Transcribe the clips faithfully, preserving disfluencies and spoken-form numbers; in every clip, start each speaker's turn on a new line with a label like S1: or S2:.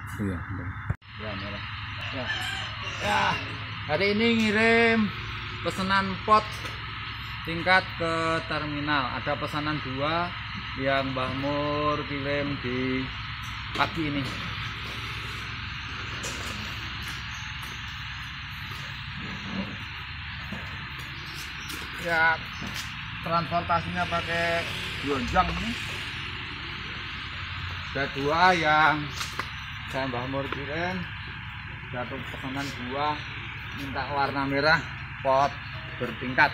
S1: Iya. Ya, merah. Ya. Ya. Hari ini ngirim pesanan pot tingkat ke terminal. Ada pesanan dua yang Mbah Mur kirim di pagi ini. Ya, transportasinya pakai lonjong ini. Ada dua yang saya Mbah Mur kirim, jatuh pesanan dua, minta warna merah, pot bertingkat.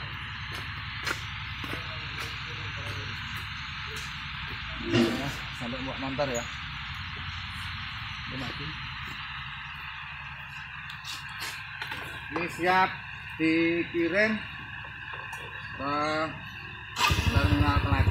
S1: Ya, sampai buat motor ya. Ini siap dikirim ke terminal Kelek.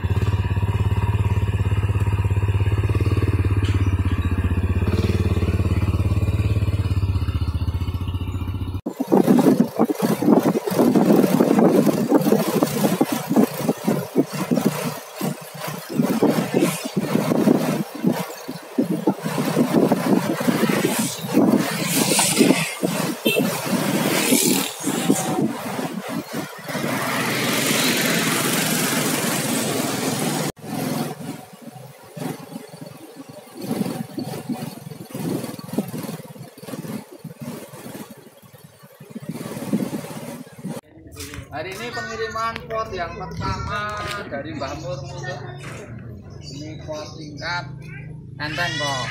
S1: Hari ini pengiriman pot yang pertama dari Mbah Mur. Ini pot tingkat enteng kok.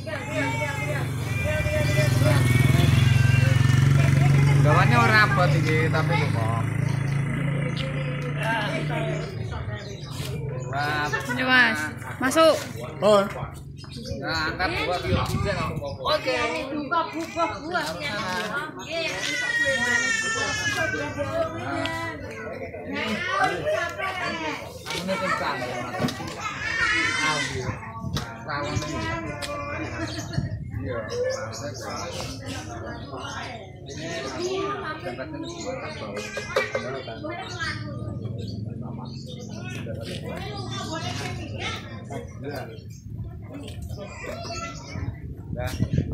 S1: Gawannya orang abot ini tapi kok. Wah,
S2: ini Mas, masuk.
S1: Oh. Nah, angkat dua kilo. Oke.
S2: Buka-buka buah.
S1: Ini kencang ya, Mas. Ambil. Rawan ini. Iya. Ini tempatnya dua kabel. Ya.